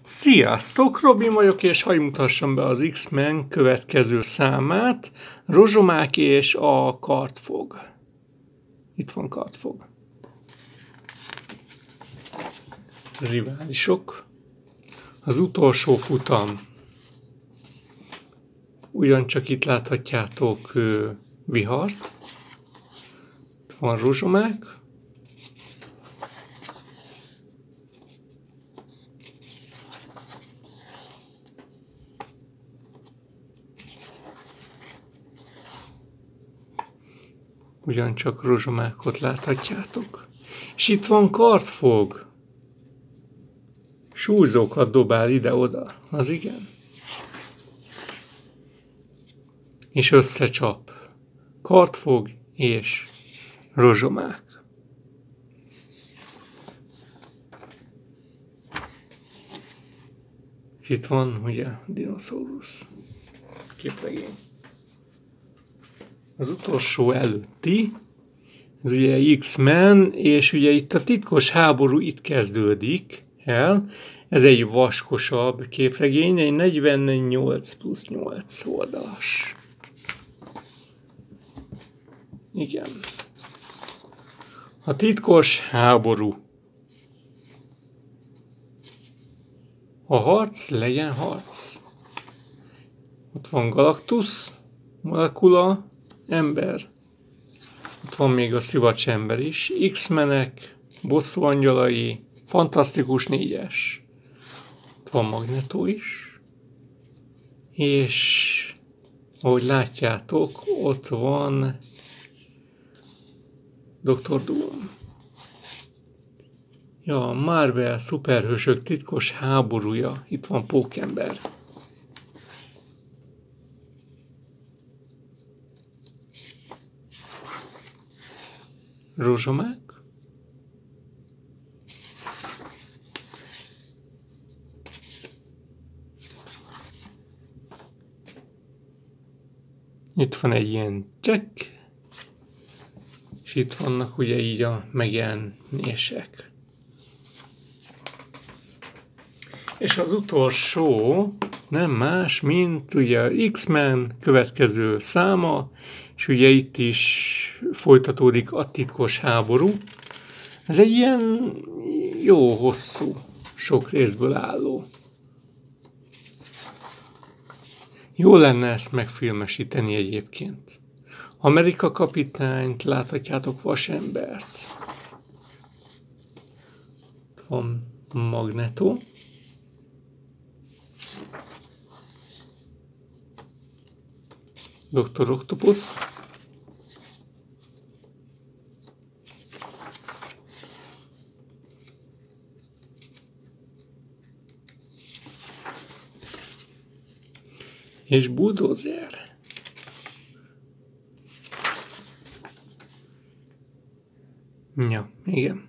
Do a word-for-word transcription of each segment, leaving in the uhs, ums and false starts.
Sziasztok, Robin vagyok, és hagyj mutassam be az X-Men következő számát, Rozsomák és a Kardfog. Itt van Kardfog. Riválisok. Az utolsó futam. Ugyancsak itt láthatjátok Vihart. Itt van Rozsomák. Ugyancsak Rozsomákot láthatjátok. És itt van Kardfog. Súlyzókat dobál ide-oda. Az igen. És összecsap. Kardfog és Rozsomák. És itt van ugye dinoszaurusz képregény. Az utolsó előtti, ez ugye X-Men, és ugye itt a titkos háború itt kezdődik el. Ez egy vaskosabb képregény, egy negyvennyolc plusz nyolc oldalas. Igen. A titkos háború. A harc legyen harc. Ott van Galactus, Molekula, ember. Ott van még a szivacs ember is. X-menek, bosszú angyalai, fantasztikus négyes. Ott van Magneto is. És ahogy látjátok, ott van doktor Doom. Ja, Marvel szuperhősök titkos háborúja. Itt van Pókember. Rozsomák. Itt van egy ilyen csekk. És itt vannak ugye így a megjelenések. És az utolsó nem más, mint ugye X-Men következő száma, és ugye itt is folytatódik a titkos háború. Ez egy ilyen jó hosszú, sok részből álló. Jó lenne ezt megfilmesíteni egyébként. Amerika kapitányt, láthatjátok Vasembert. Itt van Magneto. doktor Octopus. És Bulldozer. Ja, igen.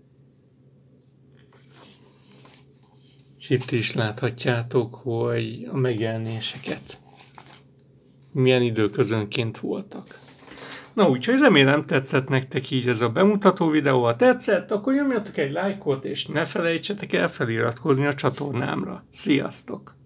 És itt is láthatjátok, hogy a megjelenéseket milyen időközönként voltak. Na úgyhogy remélem tetszett nektek így ez a bemutató videó. Ha tetszett, akkor nyomjatok egy lájkot, és ne felejtsetek el feliratkozni a csatornámra. Sziasztok!